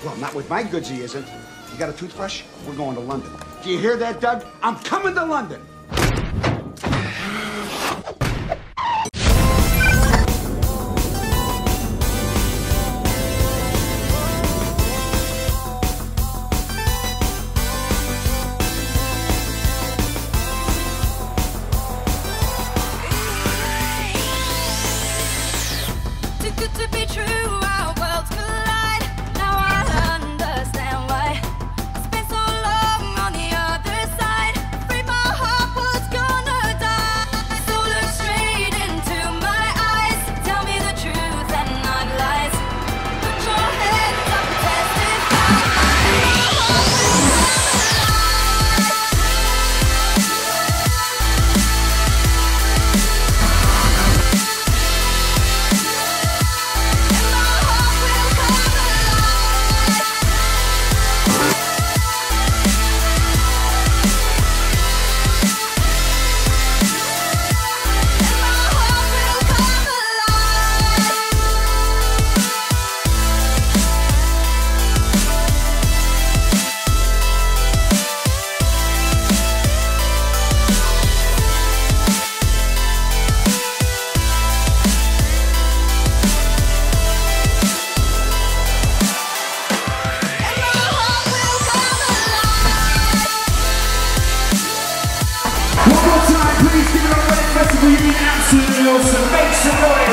Well, not with my goods he isn't. You got a toothbrush? We're going to London. Do you hear that, Doug? I'm coming to London. To be true, our worlds collide. Now I understand why it's been so long on the other side. Afraid my heart was gonna die. So look straight into my eyes. Tell me the truth and not lies. Put your hands up and testify. My heart will come One more time, please give it up for the festival. You've been absolutely awesome. Make some noise.